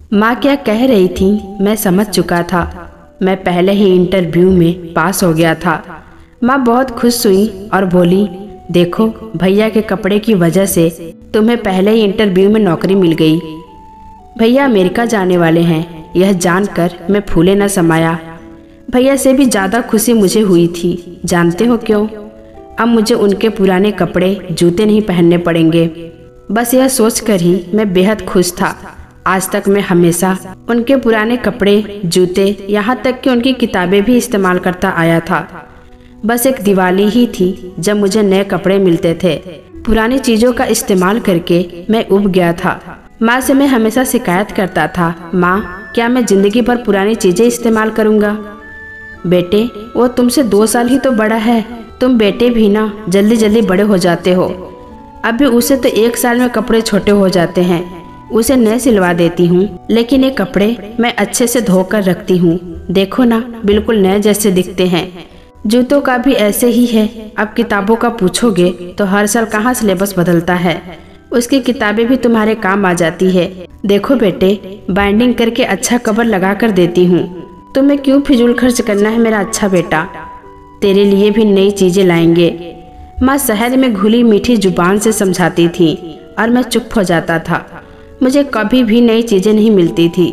माँ क्या कह रही थी मैं समझ चुका था। मैं पहले ही इंटरव्यू में पास हो गया था। माँ बहुत खुश हुई और बोली, देखो भैया के कपड़े की वजह से तुम्हें पहले ही इंटरव्यू में नौकरी मिल गई। भैया अमेरिका जाने वाले हैं, यह जानकर मैं फूले न समाया। भैया से भी ज़्यादा खुशी मुझे हुई थी। जानते हो क्यों? अब मुझे उनके पुराने कपड़े जूते नहीं पहनने पड़ेंगे। बस यह सोचकर ही मैं बेहद खुश था। आज तक मैं हमेशा उनके पुराने कपड़े, जूते, यहाँ तक कि उनकी किताबें भी इस्तेमाल करता आया था। बस एक दिवाली ही थी जब मुझे नए कपड़े मिलते थे। पुरानी चीज़ों का इस्तेमाल करके मैं उब गया था। माँ से मैं हमेशा शिकायत करता था, माँ क्या मैं जिंदगी भर पुरानी चीज़ें इस्तेमाल करूँगा? बेटे वो तुमसे 2 साल ही तो बड़ा है। तुम बेटे भी ना जल्दी जल्दी बड़े हो जाते हो। अभी उसे तो 1 साल में कपड़े छोटे हो जाते हैं। उसे नए सिलवा देती हूँ, लेकिन ये कपड़े मैं अच्छे से धोकर रखती हूँ। देखो ना बिल्कुल नए जैसे दिखते हैं। जूतों का भी ऐसे ही है। अब किताबों का पूछोगे तो हर साल कहाँ सिलेबस बदलता है। उसकी किताबें भी तुम्हारे काम आ जाती है। देखो बेटे, बाइंडिंग करके अच्छा कवर लगा कर देती हूँ। तुम्हें क्यों फिजूल खर्च करना है मेरा अच्छा बेटा? तेरे लिए भी नई चीजें लाएंगे। माँ शहर में घुली मीठी जुबान से समझाती थी और मैं चुप हो जाता था। मुझे कभी भी नई चीजें नहीं मिलती थी।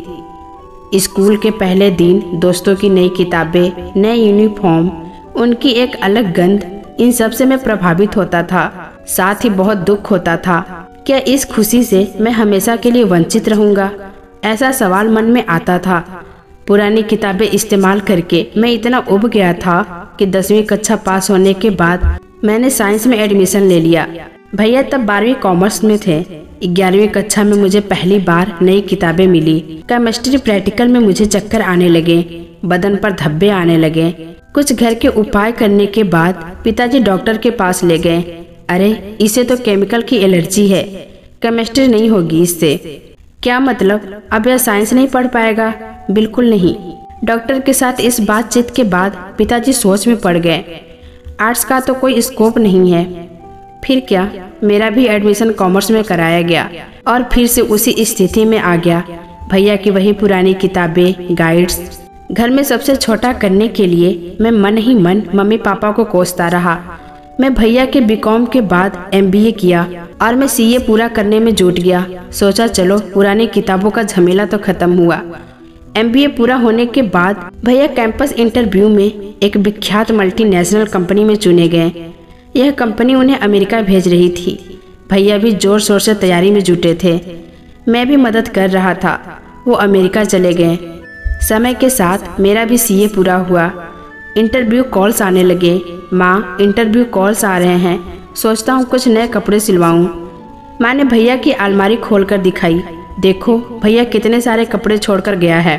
स्कूल के पहले दिन दोस्तों की नई किताबें, नए यूनिफॉर्म, उनकी एक अलग गंध, इन सब से मैं प्रभावित होता था। साथ ही बहुत दुख होता था, क्या इस खुशी से मैं हमेशा के लिए वंचित रहूंगा? ऐसा सवाल मन में आता था। पुरानी किताबें इस्तेमाल करके मैं इतना उब गया था कि 10वीं कक्षा पास होने के बाद मैंने साइंस में एडमिशन ले लिया। भैया तब 12वीं कॉमर्स में थे। 11वीं कक्षा में मुझे पहली बार नई किताबें मिली। केमिस्ट्री प्रैक्टिकल में मुझे चक्कर आने लगे, बदन पर धब्बे आने लगे। कुछ घर के उपाय करने के बाद पिताजी डॉक्टर के पास ले गए। अरे इसे तो केमिकल की एलर्जी है, केमिस्ट्री नहीं होगी इससे। क्या मतलब? अब यह साइंस नहीं पढ़ पाएगा? बिल्कुल नहीं। डॉक्टर के साथ इस बातचीत के बाद पिताजी सोच में पड़ गए। आर्ट्स का तो कोई स्कोप नहीं है। फिर क्या, मेरा भी एडमिशन कॉमर्स में कराया गया और फिर से उसी स्थिति में आ गया। भैया की वही पुरानी किताबें, गाइड्स। घर में सबसे छोटा करने के लिए मैं मन ही मन मम्मी पापा को कोसता रहा। मैं भैया के बीकॉम के बाद MBA किया और मैं CA पूरा करने में जुट गया। सोचा चलो पुरानी किताबों का झमेला तो खत्म हुआ। MBA पूरा होने के बाद भैया कैंपस इंटरव्यू में एक विख्यात मल्टीनेशनल कंपनी में चुने गए। यह कंपनी उन्हें अमेरिका भेज रही थी। भैया भी जोर शोर से तैयारी में जुटे थे। मैं भी मदद कर रहा था। वो अमेरिका चले गए। समय के साथ मेरा भी CA पूरा हुआ। इंटरव्यू कॉल्स आने लगे। माँ इंटरव्यू कॉल्स आ रहे हैं, सोचता हूँ कुछ नए कपड़े सिलवाऊँ। माँ ने भैया की अलमारी खोलकर दिखाई। देखो भैया कितने सारे कपड़े छोड़कर गया है।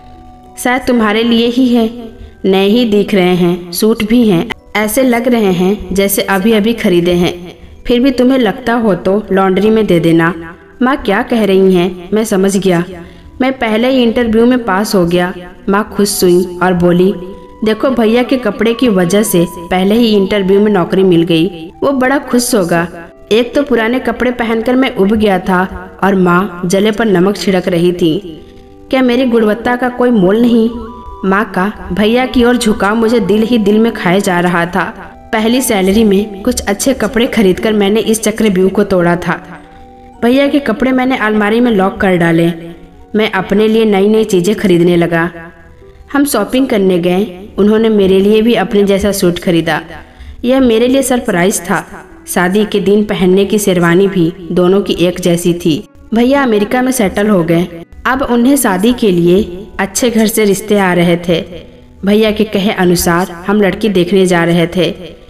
शायद तुम्हारे लिए ही है। नए ही दिख रहे हैं, सूट भी हैं, ऐसे लग रहे हैं जैसे अभी अभी खरीदे हैं। फिर भी तुम्हें लगता हो तो लॉन्ड्री में दे देना। माँ क्या कह रही हैं? मैं समझ गया। मैं पहले ही इंटरव्यू में पास हो गया। माँ खुश हुई और बोली, देखो भैया के कपड़े की वजह से पहले ही इंटरव्यू में नौकरी मिल गई। वो बड़ा खुश होगा। एक तो पुराने कपड़े पहनकर मैं उब गया था और माँ जले पर नमक छिड़क रही थी। क्या मेरी गुणवत्ता का कोई मोल नहीं? माँ का भैया की ओर झुकाव मुझे दिल ही दिल में खाए जा रहा था। पहली सैलरी में कुछ अच्छे कपड़े खरीदकर मैंने इस चक्रव्यूह को तोड़ा था। भैया के कपड़े मैंने अलमारी में लॉक कर डाले। मैं अपने लिए नई नई चीज़ें खरीदने लगा। हम शॉपिंग करने गए। उन्होंने मेरे लिए भी अपने जैसा सूट खरीदा। यह मेरे लिए सरप्राइज था। शादी के दिन पहनने की शेरवानी भी दोनों की एक जैसी थी। भैया अमेरिका में सेटल हो गए। अब उन्हें शादी के लिए अच्छे घर से रिश्ते आ रहे थे। भैया के कहे अनुसार हम लड़की देखने जा रहे थे।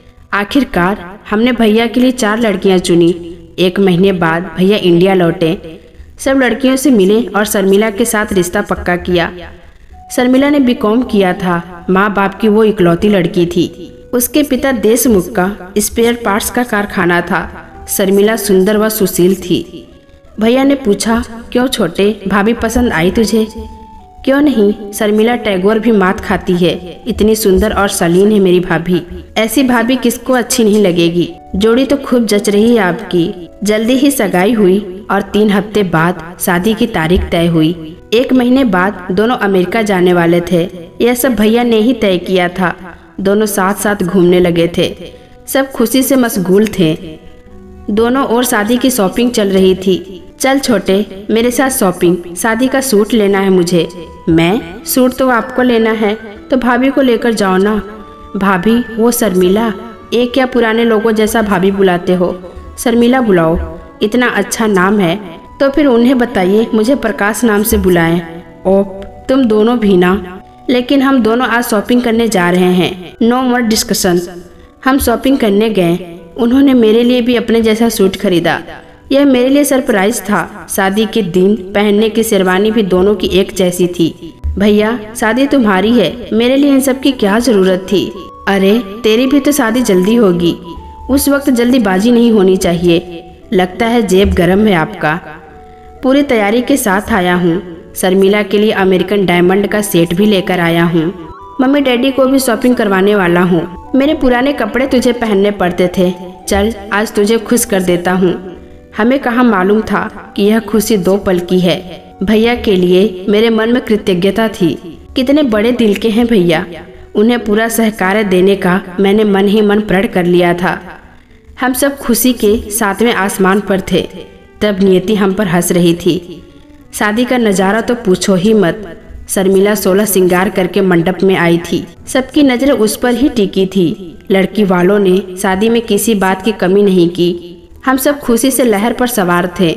आखिरकार हमने भैया के लिए 4 लड़कियां चुनी। 1 महीने बाद भैया इंडिया लौटे। सब लड़कियों से मिले और शर्मिला के साथ रिश्ता पक्का किया। शर्मिला ने बीकॉम किया था। माँ बाप की वो इकलौती लड़की थी। उसके पिता देशमुख का स्पेयर पार्ट्स का कारखाना था। शर्मिला सुंदर व सुशील थी। भैया ने पूछा, क्यों छोटे, भाभी पसंद आई तुझे? क्यों नहीं, शर्मिला टैगोर भी मात खाती है। इतनी सुंदर और शालीन है मेरी भाभी। ऐसी भाभी किसको अच्छी नहीं लगेगी। जोड़ी तो खूब जच रही है आपकी। जल्दी ही सगाई हुई और 3 हफ्ते बाद शादी की तारीख तय हुई। 1 महीने बाद दोनों अमेरिका जाने वाले थे। यह सब भैया ने ही तय किया था। दोनों साथ साथ घूमने लगे थे। सब खुशी से मशगूल थे। दोनों ओर शादी की शॉपिंग चल रही थी। चल छोटे, मेरे साथ शॉपिंग, शादी का सूट लेना है मुझे। मैं? सूट तो आपको लेना है तो भाभी को लेकर जाओ ना। भाभी? वो शर्मिला। एक क्या पुराने लोगों जैसा भाभी बुलाते हो? शर्मिला बुलाओ, इतना अच्छा नाम है। तो फिर उन्हें बताइए मुझे प्रकाश नाम से बुलाएं। ओप, तुम दोनों भी ना। लेकिन हम दोनों आज शॉपिंग करने जा रहे हैं। No more discussion. हम शॉपिंग करने गए। उन्होंने मेरे लिए भी अपने जैसा सूट खरीदा। यह मेरे लिए सरप्राइज था। शादी के दिन पहनने की शेरवानी भी दोनों की एक जैसी थी। भैया, शादी तुम्हारी है, मेरे लिए इन सब की क्या जरूरत थी? अरे तेरी भी तो शादी जल्दी होगी। उस वक्त जल्दीबाजी नहीं होनी चाहिए। लगता है जेब गरम है आपका। पूरी तैयारी के साथ आया हूँ। शर्मिला के लिए अमेरिकन डायमंड का सेट भी लेकर आया हूँ। मम्मी डैडी को भी शॉपिंग करवाने वाला हूँ। मेरे पुराने कपड़े तुझे पहनने पड़ते थे। चल आज तुझे खुश कर देता हूँ। हमें कहाँ मालूम था कि यह खुशी 2 पल की है। भैया के लिए मेरे मन में कृतज्ञता थी। कितने बड़े दिल के हैं भैया। उन्हें पूरा सहकार देने का मैंने मन ही मन प्रण कर लिया था। हम सब खुशी के 7वें आसमान पर थे। तब नियति हम पर हंस रही थी। शादी का नज़ारा तो पूछो ही मत। शर्मिला 16 श्रृंगार करके मंडप में आई थी। सबकी नजरें उस पर ही टिकी थी। लड़की वालों ने शादी में किसी बात की कमी नहीं की। हम सब खुशी से लहर पर सवार थे।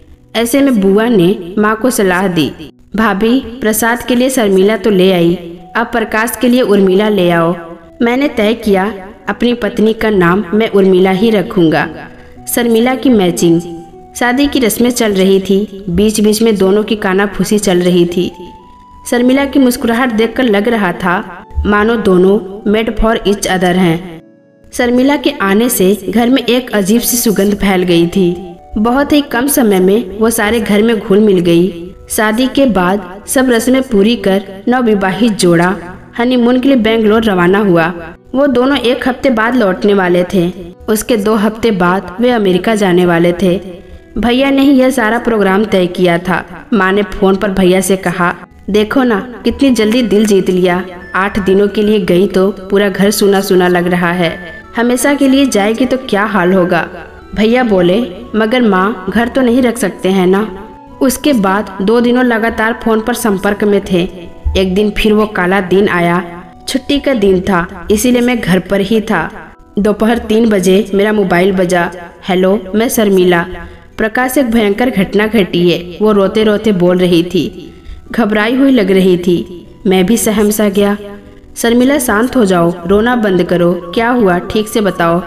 ऐसे में बुआ ने माँ को सलाह दी, भाभी प्रसाद के लिए शर्मिला तो ले आई, अब प्रकाश के लिए उर्मिला ले आओ। मैंने तय किया अपनी पत्नी का नाम मैं उर्मिला ही रखूंगा। शर्मिला की मैचिंग। शादी की रस्में चल रही थी। बीच बीच में दोनों की कानाफूसी चल रही थी। शर्मिला की मुस्कुराहट देखकर लग रहा था मानो दोनों मेड फॉर ईच अदर हैं। शर्मिला के आने से घर में एक अजीब सी सुगंध फैल गई थी। बहुत ही कम समय में वो सारे घर में घुल मिल गई। शादी के बाद सब रस्में पूरी कर नवविवाहित जोड़ा हनीमून के लिए बेंगलोर रवाना हुआ। वो दोनों 1 हफ्ते बाद लौटने वाले थे। उसके 2 हफ्ते बाद वे अमेरिका जाने वाले थे। भैया ने ही यह सारा प्रोग्राम तय किया था। माँ ने फोन पर भैया से कहा, देखो ना कितनी जल्दी दिल जीत लिया। 8 दिनों के लिए गई तो पूरा घर सुना सुना लग रहा है। हमेशा के लिए जाएगी तो क्या हाल होगा। भैया बोले, मगर माँ घर तो नहीं रख सकते हैं ना। उसके बाद 2 दिनों लगातार फोन पर संपर्क में थे। एक दिन फिर वो काला दिन आया। छुट्टी का दिन था, इसीलिए मैं घर पर ही था। दोपहर 3 बजे मेरा मोबाइल बजा। हेलो, मैं शर्मिला। प्रकाश, एक भयंकर घटना घटी है। वो रोते रोते बोल रही थी, घबराई हुई लग रही थी। मैं भी सहम सा गया। शर्मिला शांत हो जाओ, रोना बंद करो। क्या हुआ, ठीक से बताओ।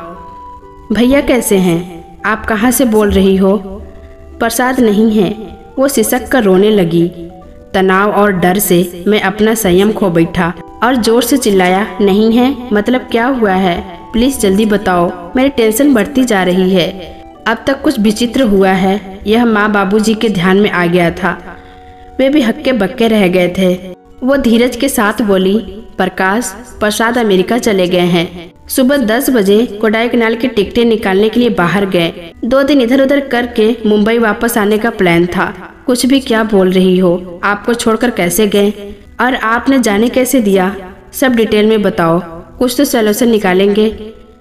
भैया कैसे हैं? आप कहाँ से बोल रही हो? प्रसाद नहीं है। वो सिसक कर रोने लगी। तनाव और डर से मैं अपना संयम खो बैठा और जोर से चिल्लाया, नहीं है मतलब क्या हुआ है? प्लीज जल्दी बताओ, मेरी टेंशन बढ़ती जा रही है। अब तक कुछ विचित्र हुआ है, यह माँ बाबूजी के ध्यान में आ गया था। वे भी हक्के बक्के रह गए थे। वो धीरज के साथ बोली, प्रकाश, प्रसाद अमेरिका चले गए हैं। सुबह 10 बजे कोडाईकनाल की टिकटें निकालने के लिए बाहर गए। 2 दिन इधर उधर करके मुंबई वापस आने का प्लान था। कुछ भी क्या बोल रही हो? आपको छोड़कर कैसे गए और आपने जाने कैसे दिया? सब डिटेल में बताओ, कुछ तो सॉल्यूशन निकालेंगे।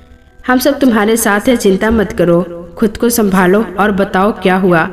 हम सब तुम्हारे साथ है, चिंता मत करो। खुद को संभालो और बताओ क्या हुआ।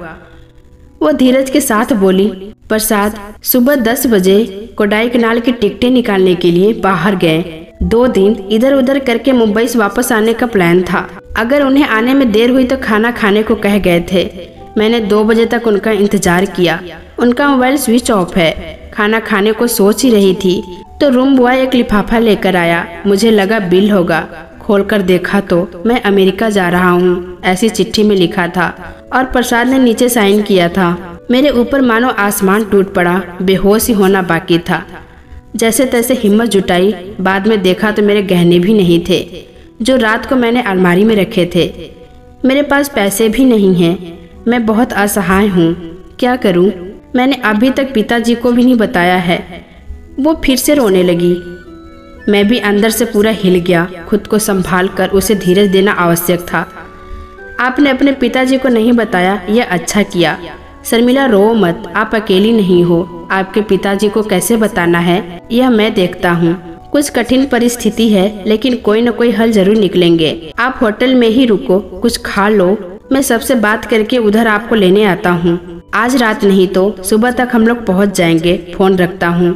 वो धीरज के साथ बोली, प्रसाद सुबह 10 बजे कोडाईकनाल की टिकटें निकालने के लिए बाहर गए। 2 दिन इधर उधर करके मुंबई से वापस आने का प्लान था। अगर उन्हें आने में देर हुई तो खाना खाने को कह गए थे। मैंने 2 बजे तक उनका इंतजार किया। उनका मोबाइल स्विच ऑफ है। खाना खाने को सोच ही रही थी तो रूम बॉय एक लिफाफा लेकर आया। मुझे लगा बिल होगा। खोलकर देखा तो मैं अमेरिका जा रहा हूँ ऐसी चिट्ठी में लिखा था और प्रसाद ने नीचे साइन किया था। मेरे ऊपर मानो आसमान टूट पड़ा। बेहोश ही होना बाकी था। जैसे तैसे हिम्मत जुटाई। बाद में देखा तो मेरे गहने भी नहीं थे जो रात को मैंने अलमारी में रखे थे। मेरे पास पैसे भी नहीं हैं। मैं बहुत असहाय हूँ, क्या करूँ? मैंने अभी तक पिताजी को भी नहीं बताया है। वो फिर से रोने लगी। मैं भी अंदर से पूरा हिल गया। खुद को संभाल कर उसे धीरज देना आवश्यक था। आपने अपने पिताजी को नहीं बताया, यह अच्छा किया। शर्मिला रो मत, आप अकेली नहीं हो। आपके पिताजी को कैसे बताना है यह मैं देखता हूँ। कुछ कठिन परिस्थिति है लेकिन कोई न कोई हल जरूर निकलेंगे। आप होटल में ही रुको, कुछ खा लो, मैं सबसे बात करके उधर आपको लेने आता हूँ। आज रात नहीं तो सुबह तक हम लोग पहुँच जाएंगे। फोन रखता हूँ।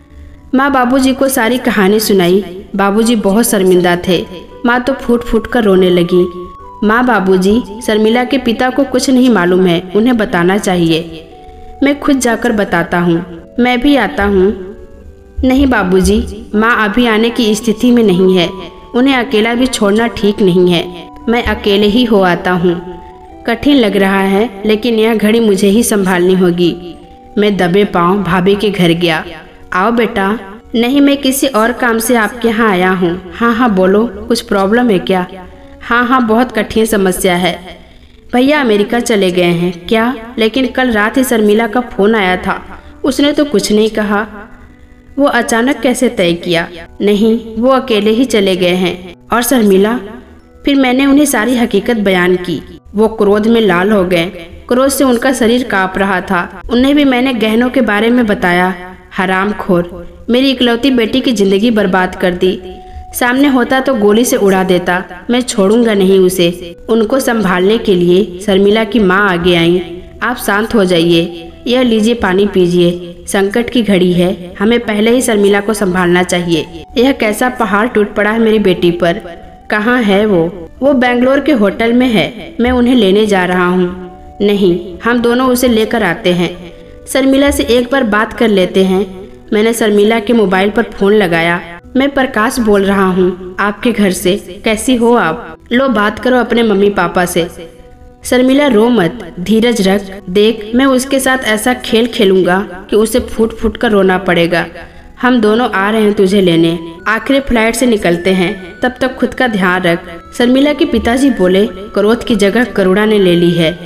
माँ बाबूजी को सारी कहानी सुनाई। बाबूजी बहुत शर्मिंदा थे। माँ तो फूट फूट कर रोने लगी। माँ बाबूजी, शर्मिला के पिता को कुछ नहीं मालूम है, उन्हें बताना चाहिए। मैं खुद जाकर बताता हूँ। मैं भी आता हूँ। नहीं बाबूजी, माँ अभी आने की स्थिति में नहीं है। उन्हें अकेला भी छोड़ना ठीक नहीं है। मैं अकेले ही हो आता हूँ। कठिन लग रहा है लेकिन यह घड़ी मुझे ही संभालनी होगी। मैं दबे पाँव भाभी के घर गया। आओ बेटा। नहीं, मैं किसी और काम से आपके यहाँ आया हूँ। हाँ हाँ बोलो, कुछ प्रॉब्लम है क्या? हाँ हाँ, बहुत कठिन समस्या है। भैया अमेरिका चले गए हैं। क्या? लेकिन कल रात ही शर्मिला का फोन आया था। उसने तो कुछ नहीं कहा। वो अचानक कैसे तय किया? नहीं, वो अकेले ही चले गए हैं। और शर्मिला? फिर मैंने उन्हें सारी हकीकत बयान की। वो क्रोध में लाल हो गए। क्रोध से उनका शरीर कांप रहा था। उन्हें भी मैंने गहनों के बारे में बताया। हरामखोर, मेरी इकलौती बेटी की जिंदगी बर्बाद कर दी। सामने होता तो गोली से उड़ा देता। मैं छोड़ूंगा नहीं उसे। उनको संभालने के लिए शर्मिला की माँ आगे आई। आप शांत हो जाइए। यह लीजिए, पानी पीजिए। संकट की घड़ी है, हमें पहले ही शर्मिला को संभालना चाहिए। यह कैसा पहाड़ टूट पड़ा है मेरी बेटी पर। कहाँ है वो बेंगलोर के होटल में है। मैं उन्हें लेने जा रहा हूँ। नहीं, हम दोनों उसे लेकर आते हैं। शर्मिला से एक बार बात कर लेते हैं। मैंने शर्मिला के मोबाइल पर फोन लगाया। मैं प्रकाश बोल रहा हूँ, आपके घर से। कैसी हो आप? लो बात करो अपने मम्मी पापा से। शर्मिला रो मत, धीरज रख। देख, मैं उसके साथ ऐसा खेल खेलूंगा कि उसे फूट फूट कर रोना पड़ेगा। हम दोनों आ रहे हैं तुझे लेने। आखिरी फ्लाइट से निकलते हैं, तब तक खुद का ध्यान रख। शर्मिला के पिताजी बोले। क्रोध की जगह करुणा ने ले ली है।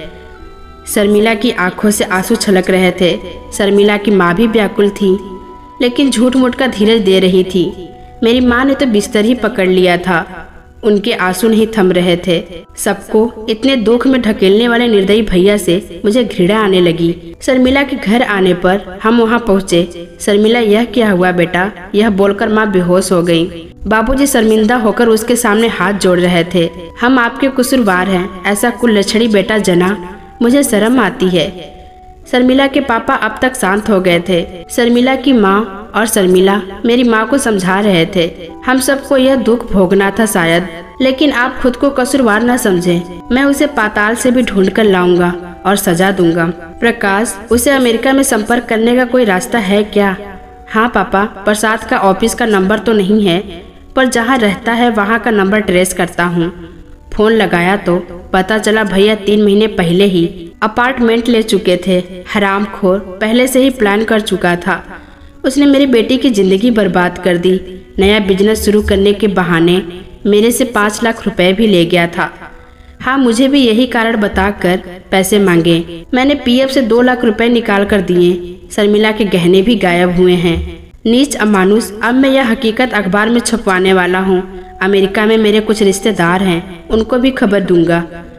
शर्मिला की आंखों से आंसू छलक रहे थे। शर्मिला की माँ भी व्याकुल थी लेकिन झूठ मूठ का धीरज दे रही थी। मेरी माँ ने तो बिस्तर ही पकड़ लिया था। उनके आंसू नहीं थम रहे थे। सबको इतने दुख में ढकेलने वाले निर्दयी भैया से मुझे घृणा आने लगी। शर्मिला के घर आने पर हम वहाँ पहुँचे। शर्मिला, यह क्या हुआ बेटा? यह बोलकर माँ बेहोश हो गई। बाबूजी शर्मिंदा होकर उसके सामने हाथ जोड़ रहे थे। हम आपके कसूरवार हैं, ऐसा कुलच्छड़ी बेटा जना, मुझे शर्म आती है। शर्मिला के पापा अब तक शांत हो गए थे। शर्मिला की माँ और शर्मिला मेरी माँ को समझा रहे थे। हम सबको यह दुख भोगना था शायद, लेकिन आप खुद को कसूरवार न समझें। मैं उसे पाताल से भी ढूंढ कर लाऊंगा और सजा दूंगा। प्रकाश, उसे अमेरिका में संपर्क करने का कोई रास्ता है क्या? हाँ पापा, प्रसाद का ऑफिस का नंबर तो नहीं है, पर जहाँ रहता है वहाँ का नंबर ट्रेस करता हूँ। फोन लगाया तो पता चला भैया 3 महीने पहले ही अपार्टमेंट ले चुके थे। हरामखोर पहले से ही प्लान कर चुका था। उसने मेरी बेटी की जिंदगी बर्बाद कर दी। नया बिजनेस शुरू करने के बहाने मेरे से 5 लाख रुपए भी ले गया था। हाँ, मुझे भी यही कारण बताकर पैसे मांगे। मैंने पीएफ से 2 लाख रुपए निकाल कर दिए। शर्मिला के गहने भी गायब हुए हैं। नीच अमानुष, अब मैं यह हकीकत अखबार में छपवाने वाला हूँ। अमेरिका में मेरे कुछ रिश्तेदार हैं, उनको भी खबर दूंगा।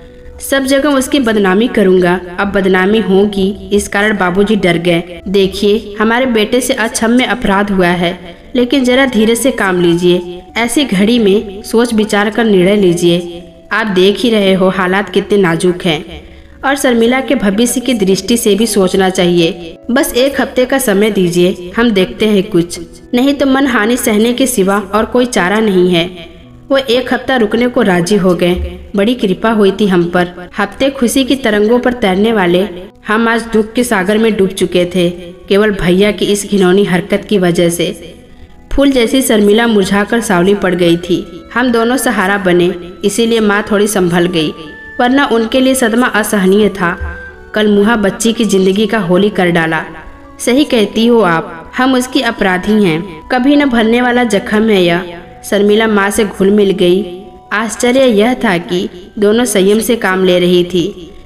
सब जगह उसकी बदनामी करूंगा। अब बदनामी होगी, इस कारण बाबूजी डर गए। देखिए, हमारे बेटे से अक्षम्य अपराध हुआ है, लेकिन जरा धीरे से काम लीजिए। ऐसी घड़ी में सोच विचार कर निर्णय लीजिए। आप देख ही रहे हो हालात कितने नाजुक हैं, और शर्मिला के भविष्य की दृष्टि से भी सोचना चाहिए। बस 1 हफ्ते का समय दीजिए, हम देखते हैं कुछ। नहीं तो मन हानि सहने के सिवा और कोई चारा नहीं है। वो 1 हफ्ता रुकने को राजी हो गए। बड़ी कृपा हुई थी हम पर। हफ्ते खुशी की तरंगों पर तैरने वाले हम आज दुख के सागर में डूब चुके थे, केवल भैया की इस घिनौनी हरकत की वजह से। फूल जैसी शर्मिला मुरझाकर सावली पड़ गई थी। हम दोनों सहारा बने, इसीलिए माँ थोड़ी संभल गई, वरना उनके लिए सदमा असहनीय था। कल मुहा बच्ची की जिंदगी का होली कर डाला। सही कहती हो आप, हम उसकी अपराधी हैं। कभी न भरने वाला जख्म है यह। शर्मिला माँ से घुल मिल गई। आश्चर्य यह था कि दोनों संयम से काम ले रही थी।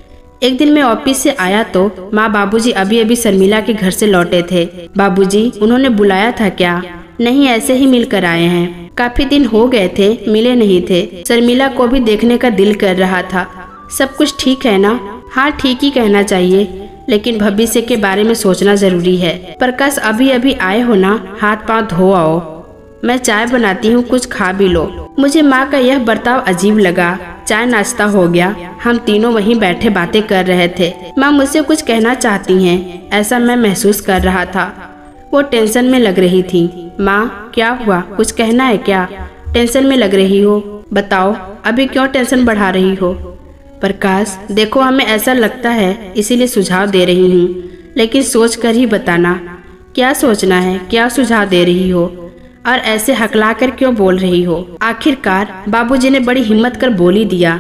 एक दिन मैं ऑफिस से आया तो माँ बाबूजी अभी अभी शर्मिला के घर से लौटे थे। बाबूजी, उन्होंने बुलाया था क्या? नहीं, ऐसे ही मिलकर आए हैं। काफी दिन हो गए थे, मिले नहीं थे। शर्मिला को भी देखने का दिल कर रहा था। सब कुछ ठीक है ना? हाँ, ठीक ही कहना चाहिए, लेकिन भविष्य के बारे में सोचना जरूरी है। प्रकाश अभी अभी आए हो ना, हाथ पांव धो आओ, मैं चाय बनाती हूँ, कुछ खा भी लो। मुझे माँ का यह बर्ताव अजीब लगा। चाय नाश्ता हो गया, हम तीनों वहीं बैठे बातें कर रहे थे। माँ मुझसे कुछ कहना चाहती हैं, ऐसा मैं महसूस कर रहा था। वो टेंशन में लग रही थी। माँ क्या हुआ, कुछ कहना है क्या? टेंशन में लग रही हो? बताओ अभी क्यों टेंशन बढ़ा रही हो? प्रकाश देखो, हमें ऐसा लगता है इसीलिए सुझाव दे रही हूँ, लेकिन सोच कर ही बताना। क्या सोचना है, क्या सुझाव दे रही हो और ऐसे हकला कर क्यों बोल रही हो? आखिरकार बाबूजी ने बड़ी हिम्मत कर बोल ही दिया।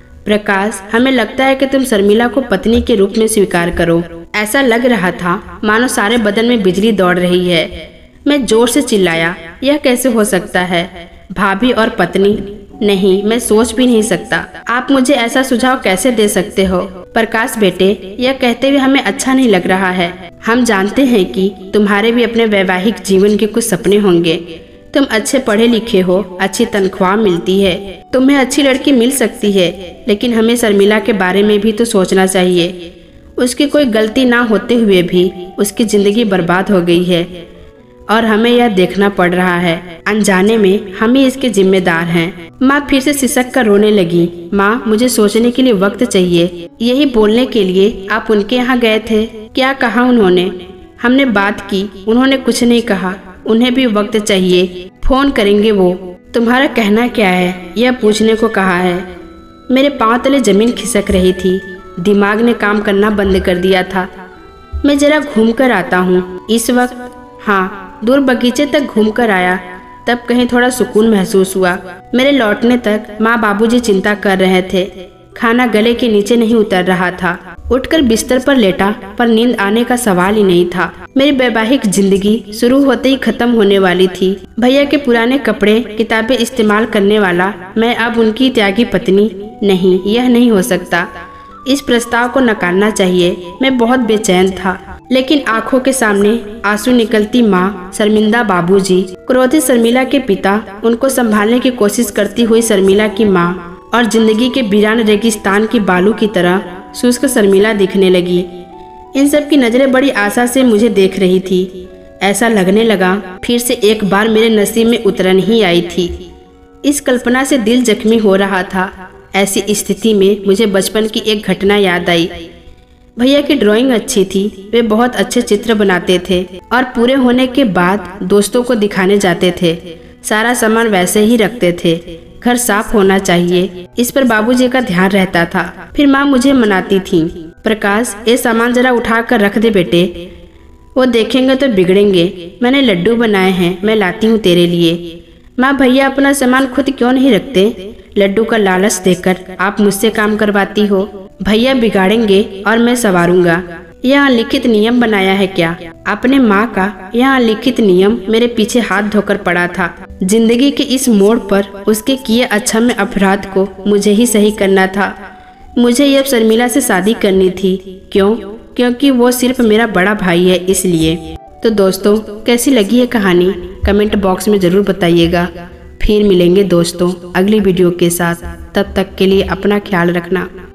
प्रकाश हमें लगता है कि तुम शर्मिला को पत्नी के रूप में स्वीकार करो। ऐसा लग रहा था मानो सारे बदन में बिजली दौड़ रही है। मैं जोर से चिल्लाया, यह कैसे हो सकता है? भाभी और पत्नी? नहीं, मैं सोच भी नहीं सकता। आप मुझे ऐसा सुझाव कैसे दे सकते हो? प्रकाश बेटे, यह कहते हुए हमें अच्छा नहीं लग रहा है। हम जानते हैं कि तुम्हारे भी अपने वैवाहिक जीवन के कुछ सपने होंगे। तुम अच्छे पढ़े लिखे हो, अच्छी तनख्वाह मिलती है, तुम्हें अच्छी लड़की मिल सकती है, लेकिन हमें शर्मिला के बारे में भी तो सोचना चाहिए। उसकी कोई गलती ना होते हुए भी उसकी जिंदगी बर्बाद हो गई है और हमें यह देखना पड़ रहा है। अनजाने में हम ही इसके जिम्मेदार हैं। माँ फिर से सिसक कर रोने लगी। माँ मुझे सोचने के लिए वक्त चाहिए। यही बोलने के लिए आप उनके यहाँ गए थे? क्या कहा उन्होंने? हमने बात की, उन्होंने कुछ नहीं कहा। उन्हें भी वक्त चाहिए, फोन करेंगे वो। तुम्हारा कहना क्या है, यह पूछने को कहा है। मेरे पाँव तले जमीन खिसक रही थी। दिमाग ने काम करना बंद कर दिया था। मैं जरा घूम कर आता हूँ इस वक्त। हाँ, दूर बगीचे तक घूमकर आया, तब कहीं थोड़ा सुकून महसूस हुआ। मेरे लौटने तक माँ बाबूजी चिंता कर रहे थे। खाना गले के नीचे नहीं उतर रहा था। उठकर बिस्तर पर लेटा, पर नींद आने का सवाल ही नहीं था। मेरी वैवाहिक जिंदगी शुरू होते ही खत्म होने वाली थी। भैया के पुराने कपड़े, किताबें इस्तेमाल करने वाला मैं अब उनकी त्यागी पत्नी? नहीं, यह नहीं हो सकता। इस प्रस्ताव को नकारना चाहिए। मैं बहुत बेचैन था, लेकिन आंखों के सामने आंसू निकलती माँ, शर्मिंदा बाबूजी, क्रोधित शर्मिला के पिता, उनको संभालने की कोशिश करती हुई शर्मिला की माँ और जिंदगी के वीरान रेगिस्तान की बालू की तरह शुष्क शर्मिला दिखने लगी। इन सब की नजरें बड़ी आशा से मुझे देख रही थी। ऐसा लगने लगा फिर से एक बार मेरे नसीब में उतरन ही आई थी। इस कल्पना से दिल जख्मी हो रहा था। ऐसी स्थिति में मुझे बचपन की एक घटना याद आई। भैया की ड्राइंग अच्छी थी, वे बहुत अच्छे चित्र बनाते थे और पूरे होने के बाद दोस्तों को दिखाने जाते थे। सारा सामान वैसे ही रखते थे। घर साफ होना चाहिए, इस पर बाबूजी का ध्यान रहता था। फिर माँ मुझे मनाती थी, प्रकाश ये सामान जरा उठा कर रख दे बेटे, वो देखेंगे तो बिगड़ेंगे। मैंने लड्डू बनाए हैं, मैं लाती हूँ तेरे लिए। माँ भैया अपना सामान खुद क्यों नहीं रखते? लड्डू का लालच देकर आप मुझसे काम करवाती हो। भैया बिगाड़ेंगे और मैं संवारूंगा। यहाँ लिखित नियम बनाया है क्या? अपने माँ का यहाँ लिखित नियम मेरे पीछे हाथ धोकर पड़ा था। जिंदगी के इस मोड़ पर उसके किए अक्षम्य अपराध को मुझे ही सही करना था। मुझे अब शर्मिला से शादी करनी थी। क्यों? क्योंकि वो सिर्फ मेरा बड़ा भाई है, इसलिए। तो दोस्तों, कैसी लगी है कहानी? कमेंट बॉक्स में जरूर बताइएगा। फिर मिलेंगे दोस्तों अगली वीडियो के साथ। तब तक के लिए अपना ख्याल रखना।